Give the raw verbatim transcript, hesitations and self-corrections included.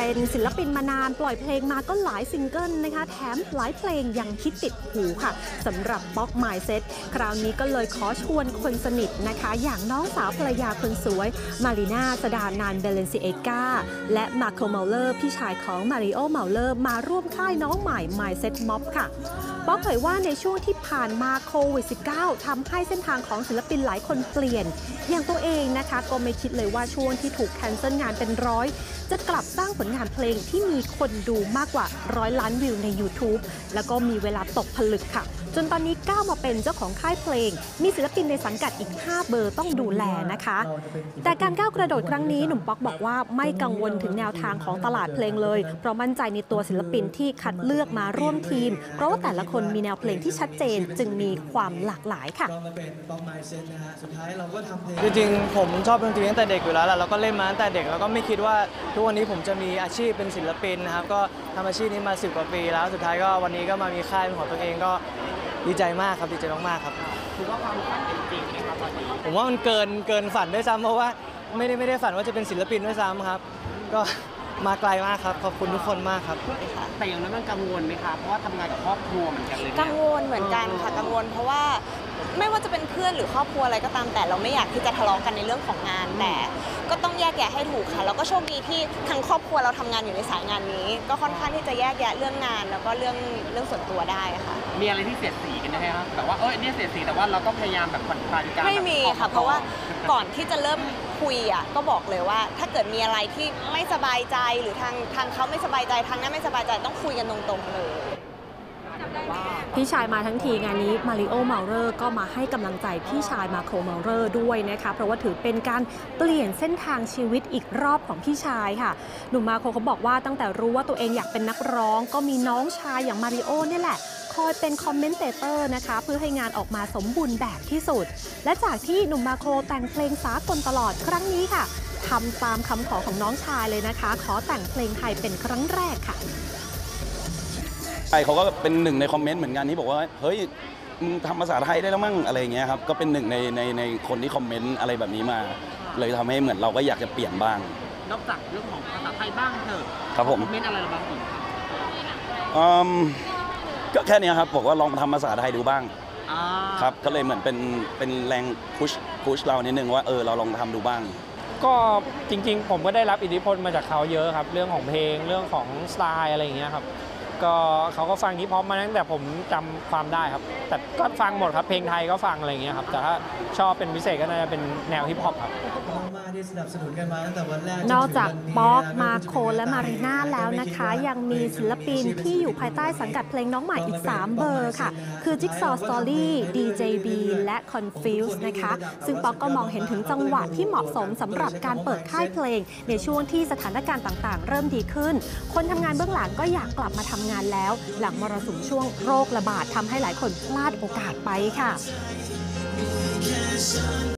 เป็นศิลปินมานานปล่อยเพลงมาก็หลายซิงเกิลนะคะแถมหลายเพลงยังฮิตติดหูค่ะสำหรับป๊อกมายเซ็ตคราวนี้ก็เลยขอชวนคนสนิทนะคะอย่างน้องสาวภรรยาคนสวยมารีนาสดานานเบเลนซิเอกาและมาโคเมาเลอร์พี่ชายของมาริโอเมาเลอร์มาร่วมค่ายน้องใหม่มายเซ็ตม็อบค่ะป๊อกเผยว่าในช่วงที่ผ่านมาโควิด สิบเก้า ทำให้เส้นทางของศิลปินหลายคนเปลี่ยนอย่างตัวเองนะคะก็ไม่คิดเลยว่าช่วงที่ถูกแคนเซิลงานเป็นร้อยจะกลับสร้างผลงานเพลงที่มีคนดูมากกว่าร้อยล้านวิวใน ยูทูบ แล้วก็มีเวลาตกผลึกค่ะจนตอนนี้ก้าวมาเป็นเจ้าของค่ายเพลงมีศิลปินในสังกัดอีกห้าเบอร์ต้องดูแลนะคะแต่การก้าวกระโดดครั้งนี้หนุ่มป๊อกบอกว่าไม่กังวลถึงแนวทางของตลาดเพลงเลยเพราะมั่นใจในตัวศิลปินที่คัดเลือกมาร่วมทีมเพราะว่าแต่ละคนมีแนวเพลงที่ชัดเจนจึงมีความหลากหลายค่ะจริงๆผมชอบดนตรีตั้งแต่เด็กอยู่แล้วแหละแล้วก็เล่นมาตั้งแต่เด็กแล้วก็ไม่คิดว่าทุกวันนี้ผมจะมีอาชีพเป็นศิลปินนะครับก็ทำอาชีพนี้มาสิบกว่าปีแล้วสุดท้ายก็วันนี้ก็มามีค่ายเป็นของตัวเองก็ดีใจมากครับดีใจมากๆครับถือว่าความฝันเป็นจริงไหมครับตอนนี้ผมว่ามันเกินเกินฝันด้วยซ้ำเพราะว่าไม่ได้ไม่ได้ฝันว่าจะเป็นศิลปินด้วยซ้ำครับก็มาไกลมากครับขอบคุณทุกคนมากครับแต่อย่างนั้นมันกังวลไหมครับเพราะว่าทำงานกับครอบครัวเหมือนกันเลยกังวลเหมือนกันค่ะกังวลเพราะว่าไม่ว่าจะเป็นเพื่อนหรือครอบครัวอะไรก็ตามแต่เราไม่อยากที่จะทะเลาะกันในเรื่องของงานแต่ก็ต้องแยกแยะให้ถูกค่ะแล้วก็โชคดีที่ทั้งครอบครัวเราทำงานอยู่ในสายงานนี้ก็ค่อนข้างที่จะแยกแยะเรื่องงานแล้วก็เรื่องเรื่องส่วนตัวได้ค่ะมีอะไรที่เสียดสีกันไหมครับแบบว่าเออเนี่ยเสียดสีแต่ว่าเราก็พยายามแบบผ่อนคลายกันไม่มีค่ะเพราะว่าก่อนที่จะเริ่มคุยอ่ะก็บอกเลยว่าถ้าเกิดมีอะไรที่ไม่สบายใจหรือทางทางเขาไม่สบายใจทางนั้นไม่สบายใจต้องคุยกันตรงๆเลยพี่ชายมาทั้งทีงานนี้มาริโอเมาเลอร์ก็มาให้กำลังใจพี่ชายมาโคเมาเลอร์ด้วยนะคะเพราะว่าถือเป็นการเปลี่ยนเส้นทางชีวิตอีกรอบของพี่ชายค่ะหนุ่มมาโคเขาบอกว่าตั้งแต่รู้ว่าตัวเองอยากเป็นนักร้องก็มีน้องชายอย่างมาริโอนี่แหละคอยเป็นคอมเมนเตเตอร์นะคะเพื่อให้งานออกมาสมบูรณ์แบบที่สุดและจากที่หนุ่มมาโคแต่งเพลงสากลตลอดครั้งนี้ค่ะทำตามคำขอของน้องชายเลยนะคะขอแต่งเพลงไทยเป็นครั้งแรกค่ะเขาก็เป็นหนึ่งในคอมเมนต์เหมือนกันที่บอกว่าเฮ้ยมึงทำภาษาไทยได้แล้วมั้งอะไรอย่างเงี้ยครับก็เป็นหนึ่งในในในคนที่คอมเมนต์อะไรแบบนี้มาเลยทำให้เหมือนเราก็อยากจะเปลี่ยนบ้างนอกจากเรื่องของภาษาไทยบ้างเถอะครับผมคอมเมนต์อะไรบ้างอีกอืมก็แค่นี้ครับบอกว่าลองทำภาษาไทยดูบ้างครับก็เลยเหมือนเป็นเป็นแรงพุชพุชเรานิดนึงว่าเออเราลองทำดูบ้างก็จริงๆผมก็ได้รับอิทธิพลมาจากเขาเยอะครับเรื่องของเพลงเรื่องของสไตล์อะไรอย่างเงี้ยครับก็เขาก็ฟังฮิปฮอปมาตั้งแต่ผมจำความได้ครับแต่ก็ฟังหมดครับเพลงไทยก็ฟังอะไรอย่างเงี้ยครับแต่ถ้าชอบเป็นพิเศษก็น่าจะเป็นแนวฮิปฮอปครับนอกจากป๊อกมาโคและมารีน่าแล้วนะคะยังมีศิลปินที่อยู่ภายใต้สังกัดเพลงน้องใหม่อีกสามเบอร์ค่ะคือ Jigsaw Story ดี เจ บี และ Confuse นะคะซึ่งป๊อกก็มองเห็นถึงจังหวะที่เหมาะสมสำหรับการเปิดค่ายเพลงในช่วงที่สถานการณ์ต่างๆเริ่มดีขึ้นคนทำงานเบื้องหลังก็อยากกลับมาทำงานแล้วหลังมรสุมช่วงโรคระบาดทำให้หลายคนพลาดโอกาสไปค่ะ